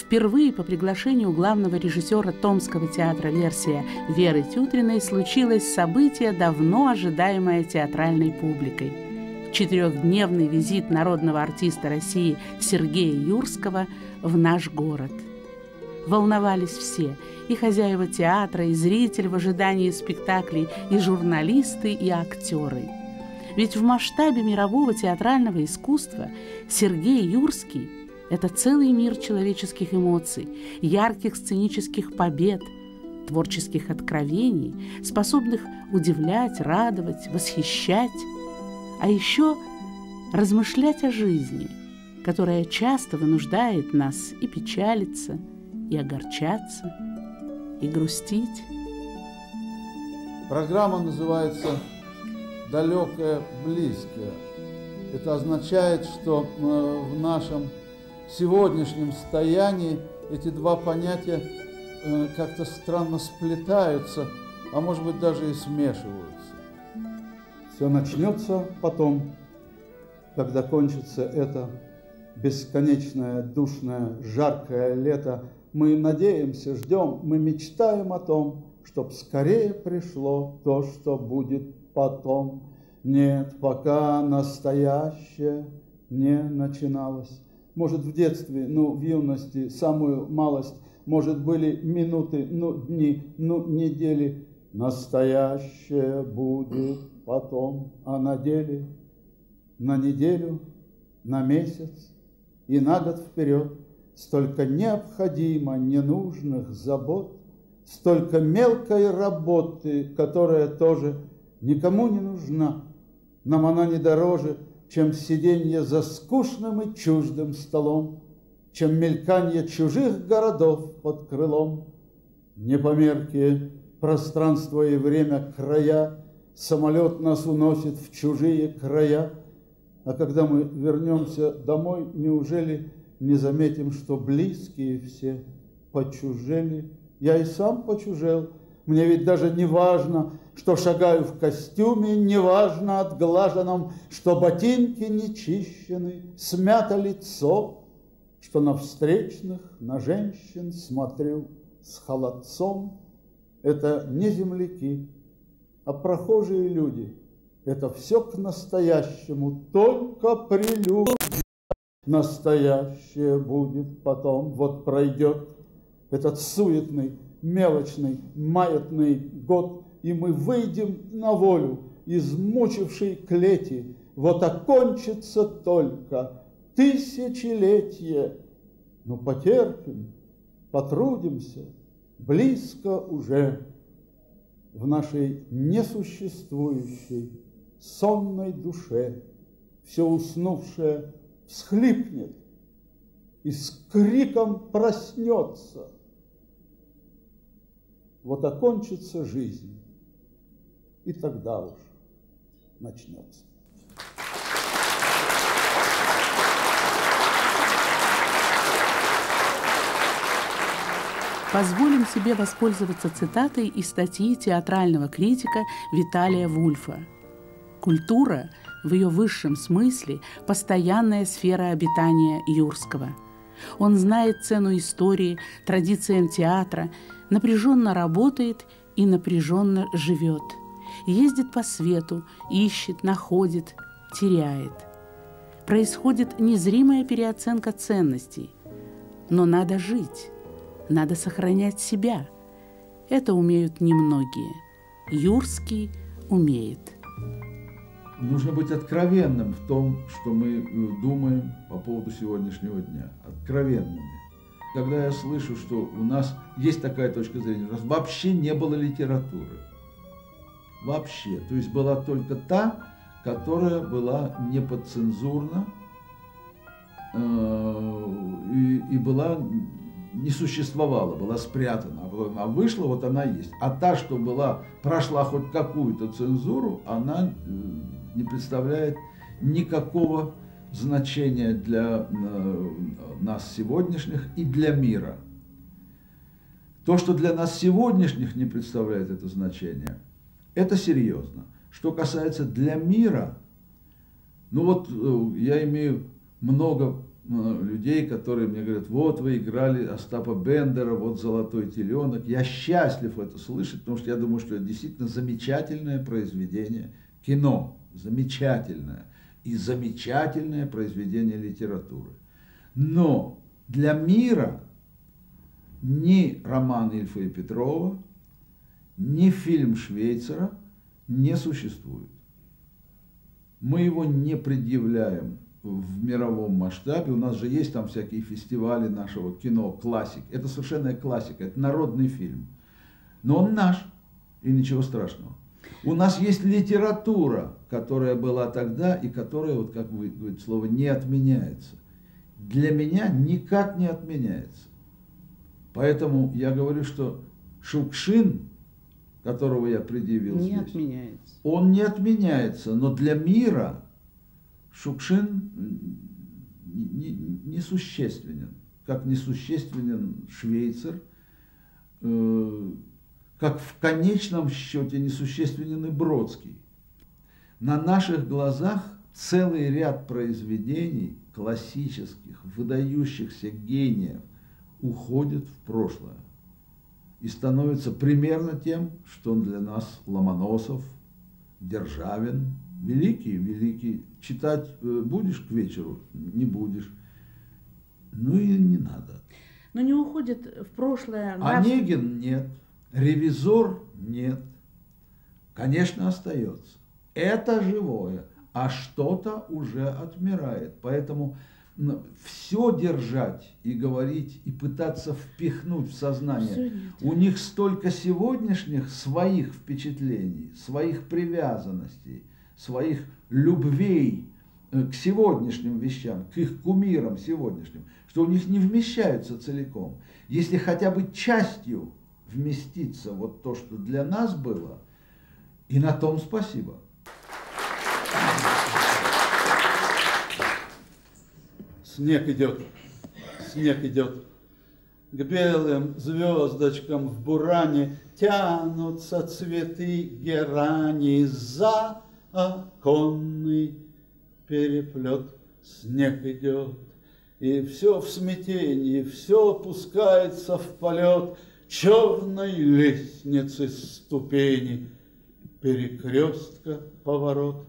Впервые по приглашению главного режиссера Томского театра «Версия» Веры Тютриной случилось событие, давно ожидаемое театральной публикой. Четырехдневный визит народного артиста России Сергея Юрского в наш город. Волновались все – и хозяева театра, и зритель в ожидании спектаклей, и журналисты, и актеры. Ведь в масштабе мирового театрального искусства Сергей Юрский – это целый мир человеческих эмоций, ярких сценических побед, творческих откровений, способных удивлять, радовать, восхищать, а еще размышлять о жизни, которая часто вынуждает нас и печалиться, и огорчаться, и грустить. Программа называется «Далекое, близкое». Это означает, что в нашем сегодняшнем состоянии эти два понятия как-то странно сплетаются, а может быть даже и смешиваются. Все начнется потом, когда кончится это бесконечное, душное, жаркое лето. Мы надеемся, ждем, мы мечтаем о том, чтоб скорее пришло то, что будет потом. Нет, пока настоящее не начиналось. Может, в детстве, в юности, самую малость, может, были минуты, дни, недели. Настоящее будет потом, а на деле, на неделю, на месяц и на год вперед столько необходимо ненужных забот, столько мелкой работы, которая тоже никому не нужна. Нам она не дороже, чем сиденье за скучным и чуждым столом, чем мельканье чужих городов под крылом. Непомеркие пространство и время края, самолет нас уносит в чужие края, а когда мы вернемся домой, неужели не заметим, что близкие все почужели? Я и сам почужел. Мне ведь даже не важно, что шагаю в костюме, не важно отглаженном, что ботинки не чищены, смято лицо, что на встречных, на женщин смотрю с холодцом. Это не земляки, а прохожие люди. Это все к настоящему, только прелюдия. Настоящее будет потом, вот пройдет этот суетный, мелочный, маятный год, и мы выйдем на волю из мучившей клети. Вот окончится только тысячелетие. Но потерпим, потрудимся, близко уже в нашей несуществующей сонной душе все уснувшее всхлипнет и с криком проснется. Вот окончится жизнь, и тогда уж начнется. Позволим себе воспользоваться цитатой из статьи театрального критика Виталия Вульфа. Культура в ее высшем смысле – постоянная сфера обитания Юрского. Он знает цену истории, традициям театра, напряженно работает и напряженно живет. Ездит по свету, ищет, находит, теряет. Происходит незримая переоценка ценностей. Но надо жить, надо сохранять себя. Это умеют немногие. Юрский умеет. Нужно быть откровенным в том, что мы думаем по поводу сегодняшнего дня. Откровенными. Когда я слышу, что у нас есть такая точка зрения, у нас вообще не было литературы. Вообще. То есть была только та, которая была неподцензурна и была, не существовала, была спрятана. А потом она вышла, вот она есть. А та, что была, прошла хоть какую-то цензуру, она не представляет никакого значения для нас сегодняшних и для мира. То, что для нас сегодняшних не представляет это значение, это серьезно. Что касается для мира, я имею много людей, которые мне говорят: вот вы играли Остапа Бендера, вот «Золотой теленок». Я счастлив это слышать, потому что я думаю, что это действительно замечательное произведение кино, замечательное и замечательное произведение литературы. Но для мира ни роман Ильфа и Петрова, ни фильм Швейцера не существует. Мы его не предъявляем в мировом масштабе. У нас же есть там всякие фестивали нашего кино, классик. Это совершенная классика, это народный фильм. Но он наш, и ничего страшного. У нас есть литература, которая была тогда и которая, вот как вы говорите слово, не отменяется. Для меня никак не отменяется. Поэтому я говорю, что Шукшин, которого я предъявил не здесь, отменяется. Он не отменяется, но для мира Шукшин несущественен, как несущественен Швейцер, как в конечном счете несущественен и Бродский. На наших глазах целый ряд произведений классических, выдающихся гениев уходит в прошлое и становится примерно тем, что он для нас Ломоносов, Державин, великий. Читать будешь к вечеру? Не будешь. Ну и не надо. Но не уходит в прошлое. Онегин нет, Ревизор нет. Конечно, остается. Это живое, а что-то уже отмирает. Поэтому все держать и говорить, и пытаться впихнуть в сознание. У них столько сегодняшних своих впечатлений, своих привязанностей, своих любвей к сегодняшним вещам, к их кумирам сегодняшним, что у них не вмещаются целиком. Если хотя бы частью вместится вот то, что для нас было, и на том спасибо. Снег идет, к белым звездочкам в буране тянутся цветы герани за оконный переплет. Снег идет, и все в смятении, все пускается в полет черной лестницы ступени, перекрестка, поворот.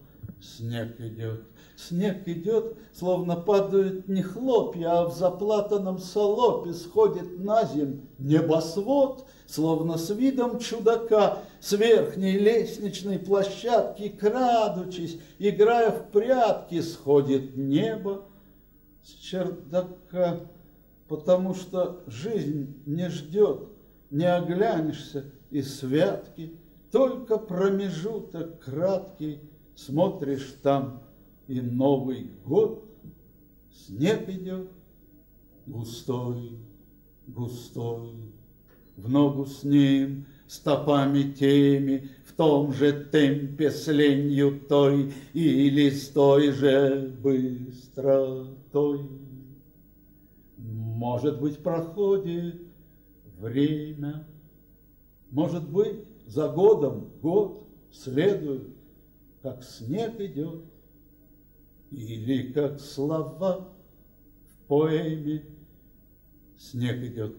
Снег идет, словно падают не хлопья, а в заплатанном салопе сходит на земь небосвод, словно с видом чудака с верхней лестничной площадки, крадучись, играя в прятки, сходит небо с чердака, потому что жизнь не ждет, не оглянешься и святки, только промежуток краткий, смотришь там, и Новый год. Снег идет густой, в ногу с ним, стопами теми, в том же темпе с ленью той или с той же быстротой. Может быть, проходит время, может быть, за годом год следует, как снег идет, или как слова в поэме. Снег идет,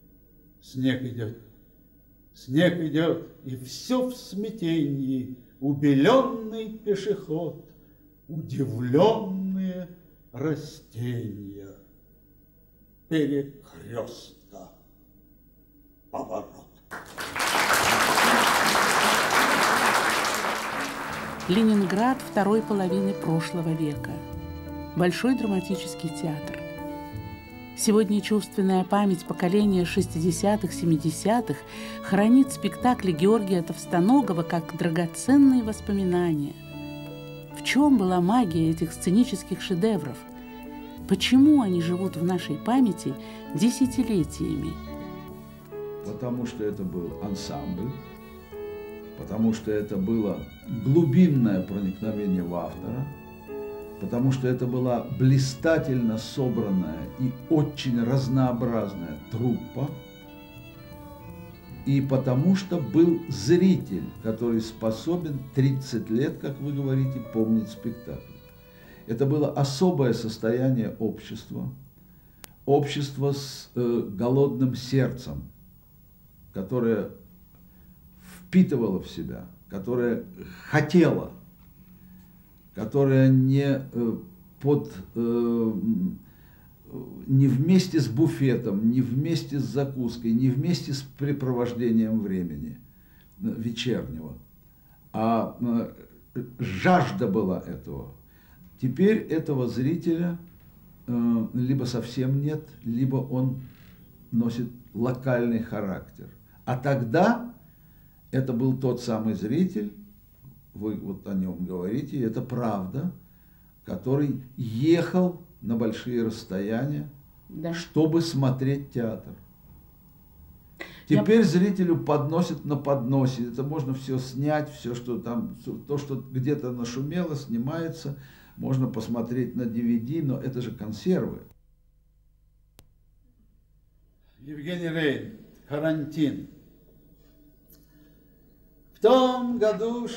и все в смятении, убеленный пешеход, удивленные растения, перекрестка, поворот. Ленинград второй половины прошлого века. Большой драматический театр. Сегодня чувственная память поколения 60-х, 70-х хранит спектакли Георгия Товстоногова как драгоценные воспоминания. В чем была магия этих сценических шедевров? Почему они живут в нашей памяти десятилетиями? Потому что это был ансамбль, потому что это было глубинное проникновение в автора, потому что это была блистательно собранная и очень разнообразная труппа, и потому что был зритель, который способен 30 лет, как вы говорите, помнить спектакль. Это было особое состояние общества, общество с голодным сердцем, которое впитывало в себя, которое хотело, которое не вместе с буфетом, не вместе с закуской, не вместе с препровождением времени вечернего, а жажда была этого. Теперь этого зрителя либо совсем нет, либо он носит локальный характер. А тогда это был тот самый зритель, вы вот о нем говорите, и это правда, который ехал на большие расстояния, да, чтобы смотреть театр. Теперь зрителю подносят на подносе. Это можно все снять, все, что там, то, что где-то нашумело, снимается. Можно посмотреть на DVD, но это же консервы. Евгений Рейн, «Карантин». В том году,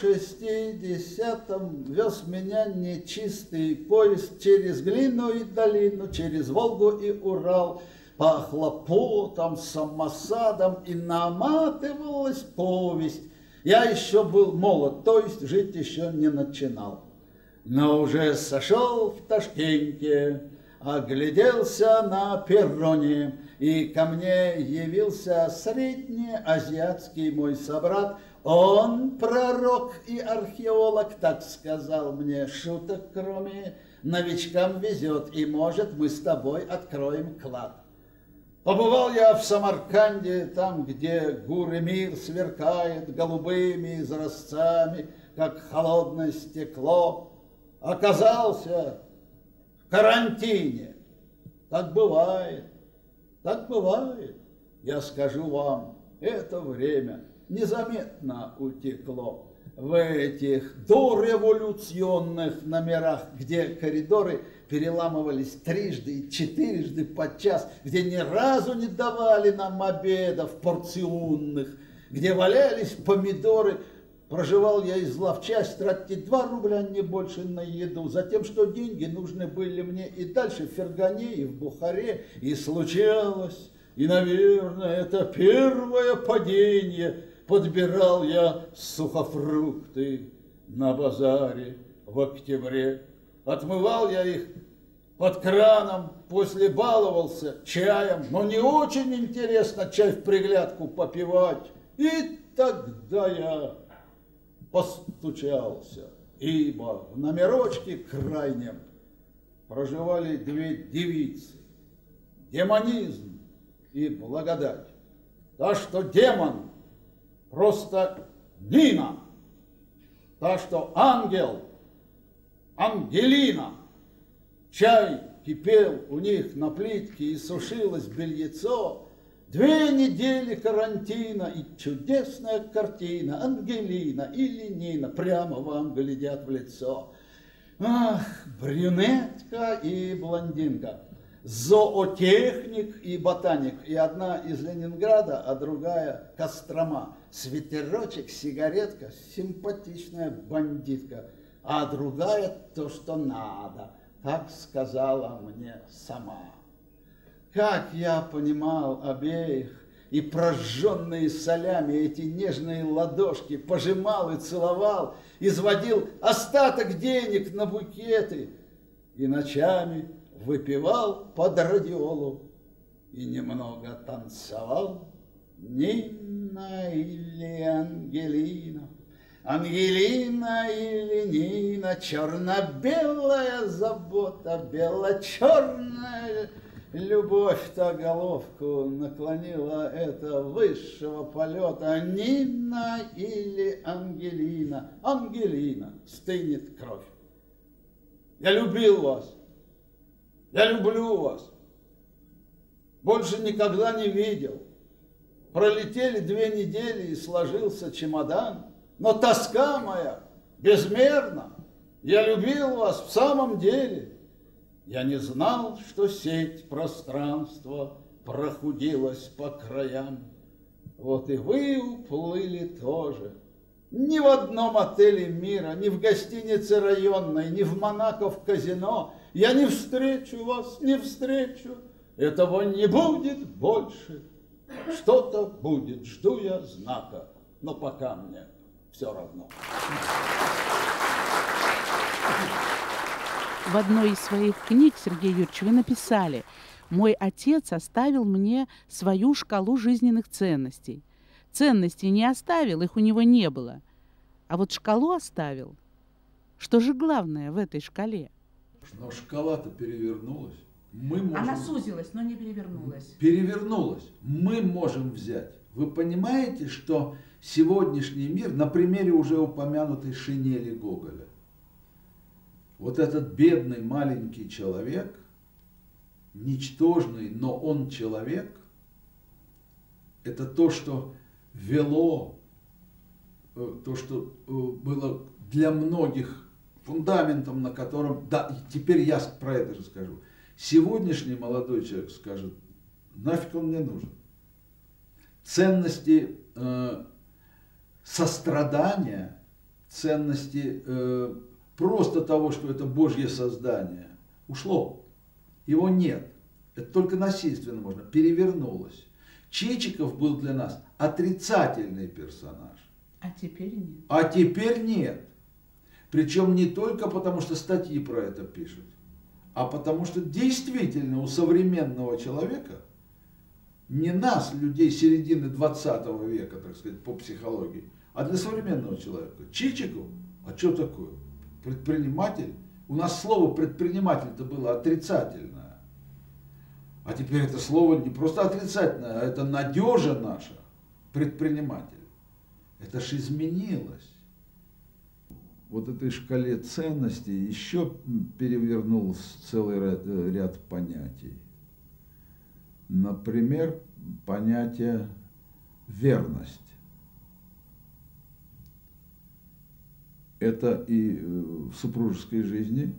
60-м, вез меня нечистый поезд через Глину и долину, через Волгу и Урал. Пахло потом, самосадом, и наматывалась повесть. Я еще был молод, то есть жить еще не начинал. Но уже сошел в Ташкенте, огляделся на перроне, и ко мне явился среднеазиатский мой собрат. Он пророк и археолог, так сказал мне, шуток кроме новичкам везет, и может мы с тобой откроем клад. Побывал я в Самарканде, там, где Гур-Эмир сверкает голубыми изразцами, как холодное стекло. Оказался в карантине. Так бывает, так бывает. Я скажу вам, это время незаметно утекло. В этих дореволюционных номерах, где коридоры переламывались трижды и четырежды подчас, где ни разу не давали нам обедов порционных, где валялись помидоры, проживал я из ловчасть, тратить 2 рубля, не больше на еду, за тем, что деньги нужны были мне и дальше в Фергане, и в Бухаре, и случалось, и, наверное, это первое падение. Подбирал я сухофрукты на базаре в октябре. Отмывал я их под краном, после баловался чаем, но не очень интересно чай в приглядку попивать. И тогда я постучался, ибо в номерочке крайнем проживали 2 девицы. Демонизм и благодать. Та, что демон, просто Нина, та, что ангел, Ангелина. Чай кипел у них на плитке и сушилось бельецо. 2 недели карантина и чудесная картина. Ангелина или Нина прямо вам глядят в лицо. Ах, брюнетка и блондинка. Зоотехник и ботаник. И одна из Ленинграда, а другая Кострома. Свитерочек, сигаретка, симпатичная бандитка. А другая то, что надо. Так сказала мне сама. Как я понимал обеих, и прожженные солями эти нежные ладошки пожимал и целовал, изводил остаток денег на букеты и ночами выпивал под радиолу и немного танцевал. Нина или Ангелина, Ангелина или Нина, черно-белая забота, бело-черная любовь-то головку наклонила это высшего полета. Нина или Ангелина, Ангелина, стынет кровь. Я любил вас. Я люблю вас. Больше никогда не видел. Пролетели 2 недели и сложился чемодан. Но тоска моя безмерна. Я любил вас в самом деле. Я не знал, что сеть пространства прохудилась по краям. Вот и вы уплыли тоже Ни в одном отеле мира, ни в гостинице районной, ни в Монако в казино я не встречу вас, не встречу. Этого не будет больше. Что-то будет, жду я знака, но пока мне все равно. В одной из своих книг, Сергей Юрьевич, вы написали: «Мой отец оставил мне свою шкалу жизненных ценностей. Ценностей не оставил, их у него не было. А вот шкалу оставил. Что же главное в этой шкале?» Но шкала-то перевернулась. Мы можем... Она сузилась, но не перевернулась. Перевернулась. Мы можем взять. Вы понимаете, что сегодняшний мир, на примере уже упомянутой шинели Гоголя, вот этот бедный маленький человек, ничтожный, но он человек, это то, что вело, то, что было для многих фундаментом, на котором... Да, и теперь я про это же скажу. Сегодняшний молодой человек скажет: нафиг он мне нужен. Ценности сострадания, ценности просто того, что это Божье создание, ушло. Его нет. Это только насильственно можно. Перевернулось. Чичиков был для нас отрицательный персонаж. А теперь нет. А теперь нет. Причем не только потому, что статьи про это пишут, а потому что действительно у современного человека, не нас, людей середины 20 века, так сказать, по психологии, а для современного человека, Чичиков, а что такое? Предприниматель. У нас слово предприниматель-то было отрицательное. А теперь это слово не просто отрицательное, а это надежа наша, предприниматель. Это ж изменилось. Вот этой шкале ценностей еще перевернулся целый ряд понятий. Например, понятие верность. Это и в супружеской жизни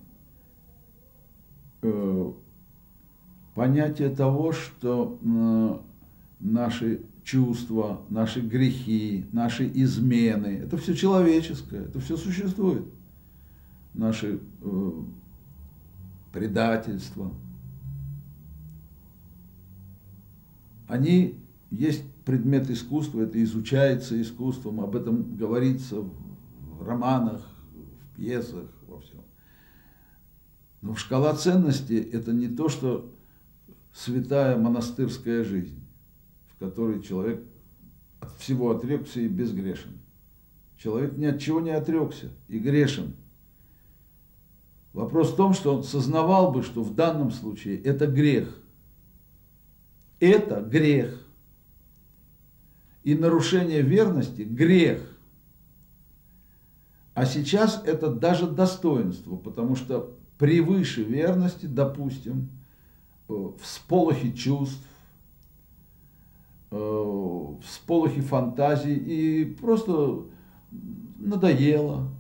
понятие того, что наши чувства, наши грехи, наши измены, это все человеческое, это все существует. Наши предательства. Они есть предмет искусства, это изучается искусством, об этом говорится в романах, в пьесах, во всем. Но шкала ценностей – это не то, что святая монастырская жизнь, в которой человек от всего отрекся и безгрешен. Человек ни от чего не отрекся и грешен. Вопрос в том, что он сознавал бы, что в данном случае это грех. Это грех. И нарушение верности – грех. А сейчас это даже достоинство, потому что превыше верности, допустим, всполохи чувств, всполохи фантазий, и просто надоело.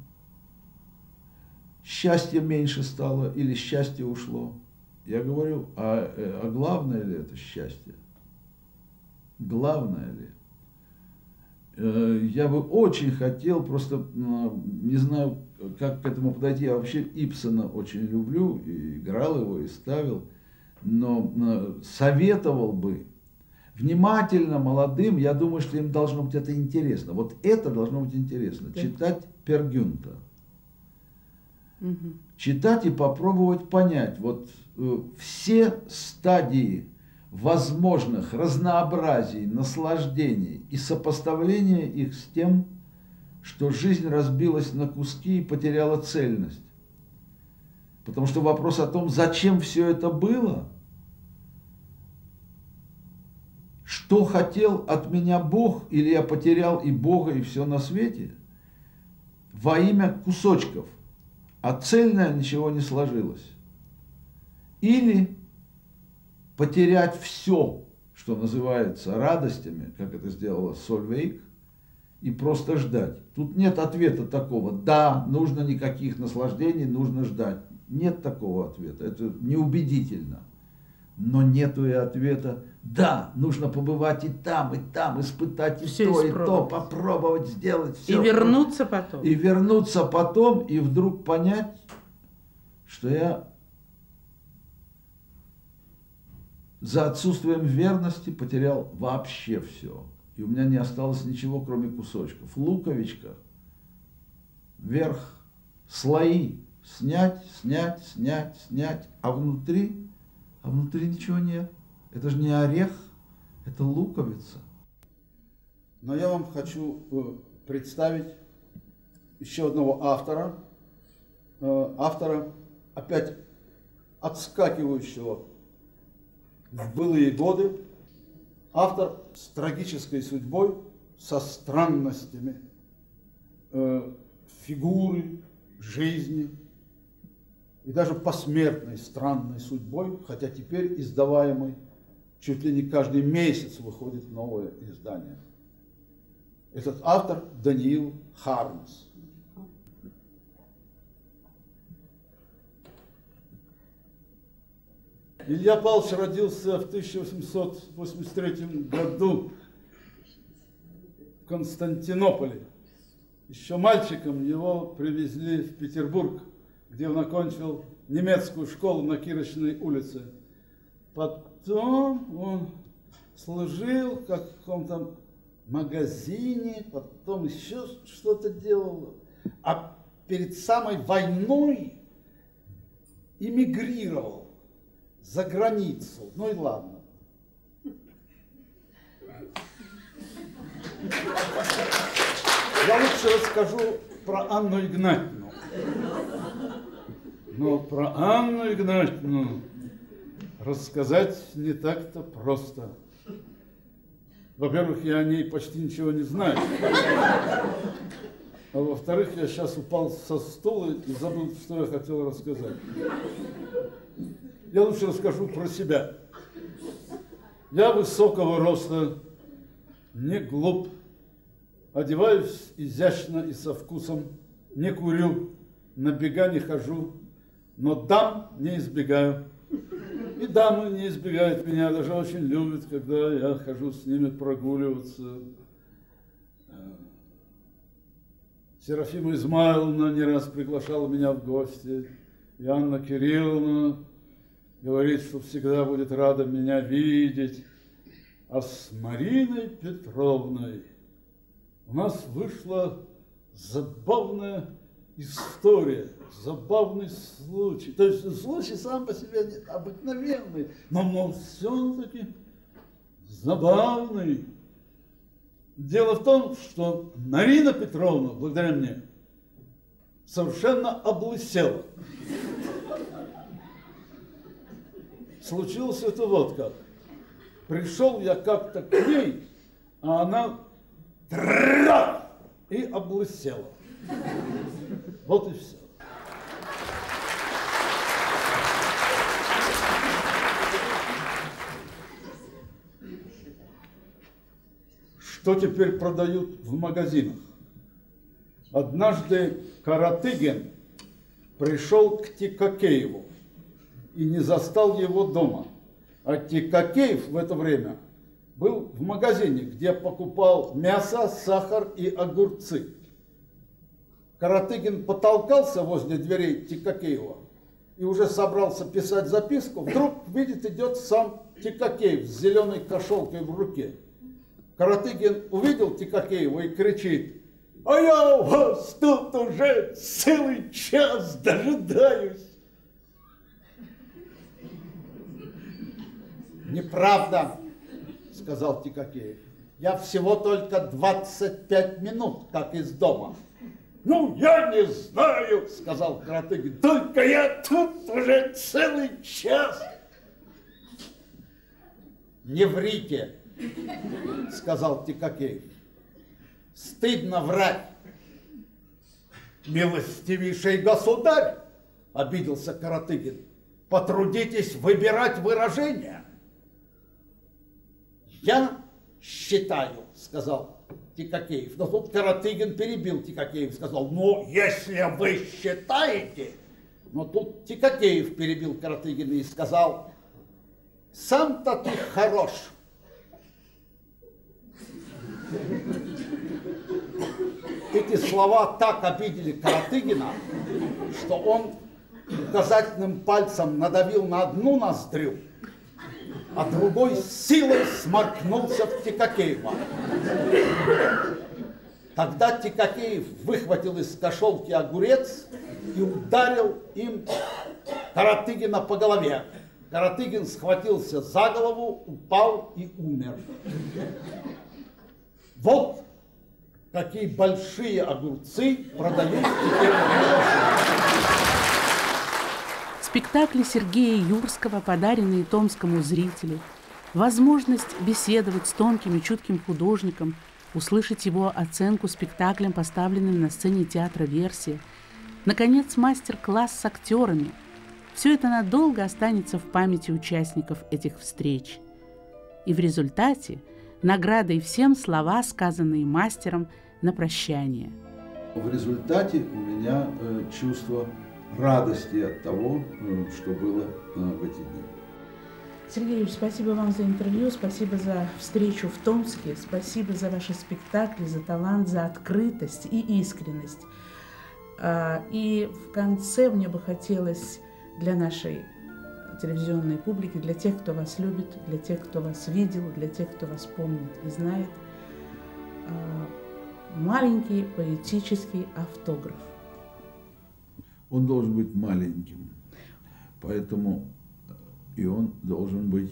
Счастья меньше стало или счастье ушло. Я говорю, а главное ли это счастье? Главное ли? Я бы очень хотел, просто не знаю, как к этому подойти. Я вообще Ибсена очень люблю, и играл его, и ставил, но советовал бы внимательно молодым, я думаю, что им должно быть это интересно. Вот это должно быть интересно. Да. Читать Пер Гюнта. Угу. Читать и попробовать понять вот все стадии возможных разнообразий, наслаждений и сопоставления их с тем, что жизнь разбилась на куски и потеряла цельность. Потому что вопрос о том, зачем все это было, что хотел от меня Бог, или я потерял и Бога, и все на свете, во имя кусочков, а цельное ничего не сложилось. Или потерять все, что называется радостями, как это сделала Сольвейк, и просто ждать. Тут нет ответа такого: да, нужно никаких наслаждений, нужно ждать. Нет такого ответа, это неубедительно. но нету и ответа. Да, нужно побывать и там, испытать и все то, и то, испробовать. попробовать сделать все. И вернуться потом. И вернуться потом, и вдруг понять, что я за отсутствием верности потерял вообще все. И у меня не осталось ничего, кроме кусочков. Луковичка, вверх, слои, снять, а внутри ничего нет. Это же не орех, это луковица. Но я вам хочу представить еще одного автора, опять отскакивающего в былые годы, автор с трагической судьбой, со странностями фигуры, жизни и даже посмертной странной судьбой, хотя теперь издаваемый чуть ли не каждый месяц выходит новое издание. Этот автор Даниил Хармс. Илья Павлович родился в 1883 году в Константинополе. Еще мальчиком его привезли в Петербург, где он окончил немецкую школу на Кирочной улице. Потом он служил в каком-то магазине, потом еще что-то делал. А перед самой войной эмигрировал за границу. Ну и ладно. Я лучше расскажу про Анну Игнатьевну. Но про Анну Игнатьевну рассказать не так-то просто. Во-первых, я о ней почти ничего не знаю. А во-вторых, я сейчас упал со стула и забыл, что я хотел рассказать. Я лучше расскажу про себя. Я высокого роста, не глуп, одеваюсь изящно и со вкусом, не курю, на бега не хожу, но дам не избегаю. И дамы не избегают меня, даже очень любят, когда я хожу с ними прогуливаться. Серафима Измайловна не раз приглашала меня в гости, и Анна Кирилловна говорит, что всегда будет рада меня видеть. А с Мариной Петровной у нас вышла забавная история, забавный случай. То есть случай сам по себе обыкновенный, но все-таки забавный. Дело в том, что Марина Петровна, благодаря мне, совершенно облысела. Случилось это вот как. Пришел я как-то к ней, а она и облысела. Вот и все. Что теперь продают в магазинах? Однажды Каратыгин пришел к Тикакееву и не застал его дома. А Тикакеев в это время был в магазине, где покупал мясо, сахар и огурцы. Каратыгин потолкался возле дверей Тикакеева и уже собрался писать записку. Вдруг, видит, идет сам Тикакеев с зеленой кошелкой в руке. Каратыгин увидел Тикакеева и кричит: «А я вас тут уже целый час дожидаюсь!» «Неправда», — сказал Тикакеев. «Я всего только 25 минут как из дома». «Ну, я не знаю», — сказал Каратыгин, «только я тут уже целый час». «Не врите», — сказал Тикакеев. «Стыдно врать». «Милостивейший государь», — обиделся Каратыгин, «потрудитесь выбирать выражения». «Я считаю», — сказал Тикакеев. Но тут Каратыгин перебил Тикакеев, сказал: «Ну, если вы считаете». Но тут Тикакеев перебил Каратыгина и сказал: Сам-то ты хорош. Эти слова так обидели Каратыгина, что он указательным пальцем надавил на одну ноздрю, а другой с силой сморкнулся в Тикакеева. Тогда Тикакеев выхватил из кошелки огурец и ударил им Каратыгина по голове. Каратыгин схватился за голову, упал и умер. Вот какие большие огурцы продают теперь. Спектакли Сергея Юрского, подаренные томскому зрителю, возможность беседовать с тонким и чутким художником, услышать его оценку спектаклям, поставленным на сцене театра «Версия», наконец, мастер-класс с актерами – все это надолго останется в памяти участников этих встреч. И в результате наградой всем слова, сказанные мастером на прощание. В результате у меня чувство радости от того, что было в эти дни. Сергей Юрьевич, спасибо вам за интервью, спасибо за встречу в Томске, спасибо за ваши спектакли, за талант, за открытость и искренность. И в конце мне бы хотелось для нашей телевизионной публики, для тех, кто вас любит, для тех, кто вас видел, для тех, кто вас помнит и знает, маленький поэтический автограф. Он должен быть маленьким, поэтому и он должен быть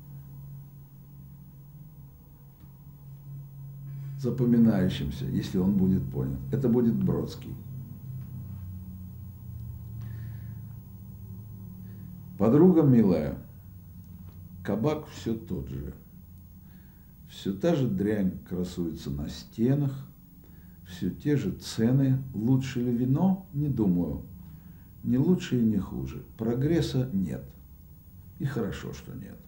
запоминающимся, если он будет понят. Это будет Бродский. Подруга милая, кабак все тот же. Все та же дрянь красуется на стенах, все те же цены. Лучше ли вино? Не думаю. Не лучше и не хуже. Прогресса нет. И хорошо, что нет.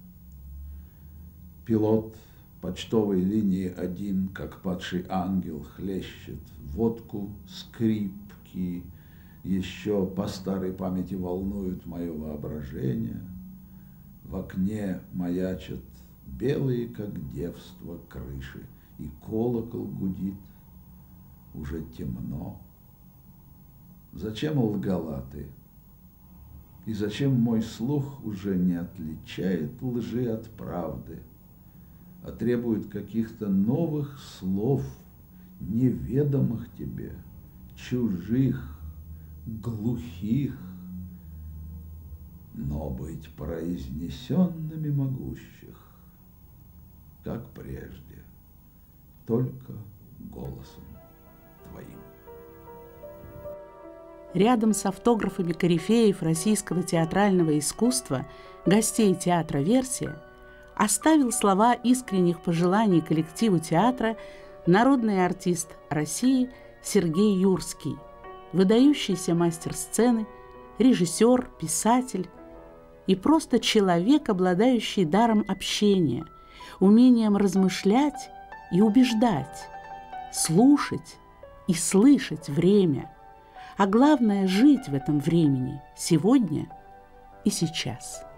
Пилот почтовой линии 1, как падший ангел, хлещет водку, скрипки, еще по старой памяти волнуют мое воображение. В окне маячат белые, как девство, крыши, и колокол гудит. Уже темно. Зачем лгала ты? И зачем мой слух уже не отличает лжи от правды, а требует каких-то новых слов, неведомых тебе, чужих, глухих, но быть произнесенными могущих, как прежде, только голосом твоим. Рядом с автографами корифеев российского театрального искусства, гостей театра «Версия», оставил слова искренних пожеланий коллективу театра народный артист России Сергей Юрский, выдающийся мастер сцены, режиссер, писатель и просто человек, обладающий даром общения, умением размышлять и убеждать, слушать и слышать время, а главное – жить в этом времени, сегодня и сейчас.